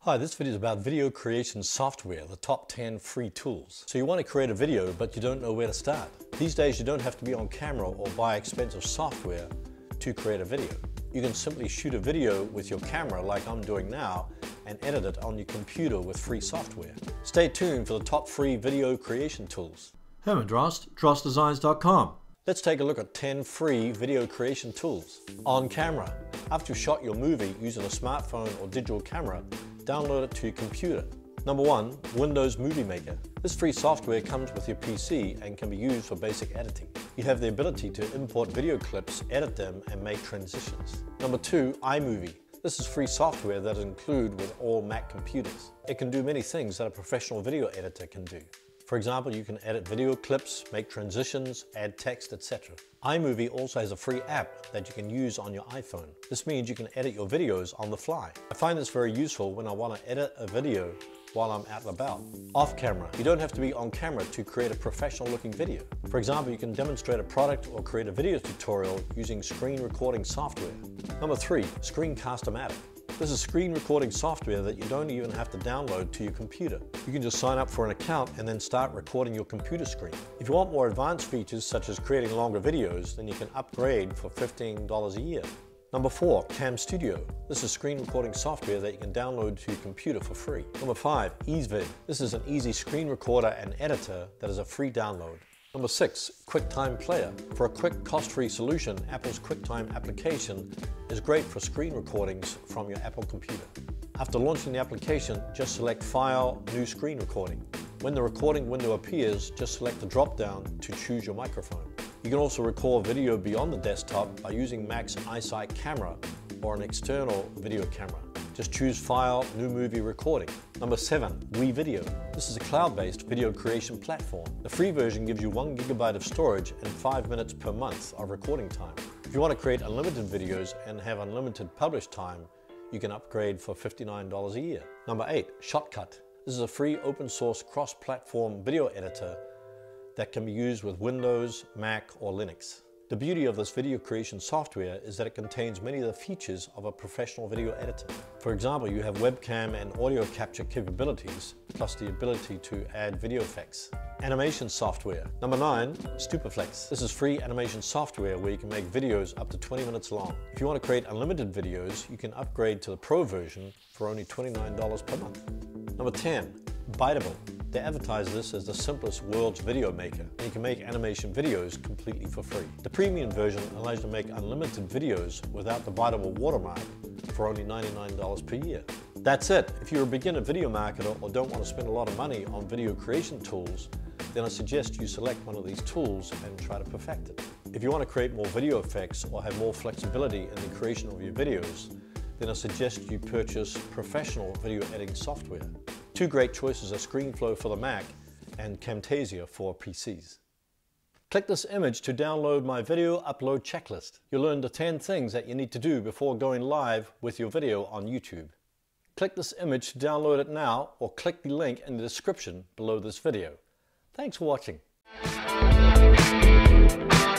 Hi, this video is about video creation software, the top 10 free tools. So you want to create a video, but you don't know where to start. These days you don't have to be on camera or buy expensive software to create a video. You can simply shoot a video with your camera like I'm doing now and edit it on your computer with free software. Stay tuned for the top free video creation tools. Herman Drost, DrostDesigns.com. Let's take a look at 10 free video creation tools. On camera. After you've shot your movie using a smartphone or digital camera, download it to your computer. Number 1, Windows Movie Maker. This free software comes with your PC and can be used for basic editing. You have the ability to import video clips, edit them, and make transitions. Number 2, iMovie. This is free software that is included with all Mac computers. It can do many things that a professional video editor can do. For example, you can edit video clips, make transitions, add text, etc. iMovie also has a free app that you can use on your iPhone. This means you can edit your videos on the fly. I find this very useful when I want to edit a video while I'm out and about. Off camera. You don't have to be on camera to create a professional looking video. For example, you can demonstrate a product or create a video tutorial using screen recording software. Number 3, Screencast-o-matic. This is screen recording software that you don't even have to download to your computer. You can just sign up for an account and then start recording your computer screen. If you want more advanced features such as creating longer videos, then you can upgrade for $15 a year. Number 4, Cam Studio. This is screen recording software that you can download to your computer for free. Number 5, EaseVid. This is an easy screen recorder and editor that is a free download. Number 6, Quicktime Player. For a quick, cost-free solution, Apple's QuickTime application is great for screen recordings from your Apple computer. After launching the application, just select File, New Screen Recording. When the recording window appears, just select the drop-down to choose your microphone. You can also record video beyond the desktop by using Mac's iSight camera or an external video camera. Just choose File, New Movie Recording. Number 7, WeVideo. This is a cloud-based video creation platform. The free version gives you 1 GB of storage and 5 minutes per month of recording time. If you want to create unlimited videos and have unlimited publish time, you can upgrade for $59 a year. Number 8, Shotcut. This is a free open source cross-platform video editor that can be used with Windows, Mac, or Linux. The beauty of this video creation software is that it contains many of the features of a professional video editor. For example, you have webcam and audio capture capabilities, plus the ability to add video effects. Animation software. Number 9, Stupeflex. This is free animation software where you can make videos up to 20 minutes long. If you want to create unlimited videos, you can upgrade to the Pro version for only $29 per month. Number 10, Biteable. They advertise this as the simplest world's video maker, and you can make animation videos completely for free. The premium version allows you to make unlimited videos without the Biteable watermark for only $99 per year. That's it. If you're a beginner video marketer or don't want to spend a lot of money on video creation tools, then I suggest you select one of these tools and try to perfect it. If you want to create more video effects or have more flexibility in the creation of your videos, then I suggest you purchase professional video editing software. 2 great choices are ScreenFlow for the Mac and Camtasia for PCs. Click this image to download my video upload checklist. You'll learn the 10 things that you need to do before going live with your video on YouTube. Click this image to download it now, or click the link in the description below this video. Thanks for watching.